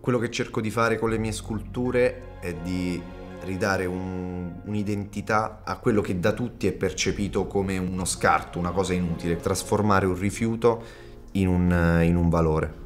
Quello che cerco di fare con le mie sculture è di ridare un'identità a quello che da tutti è percepito come uno scarto, una cosa inutile, trasformare un rifiuto in un valore.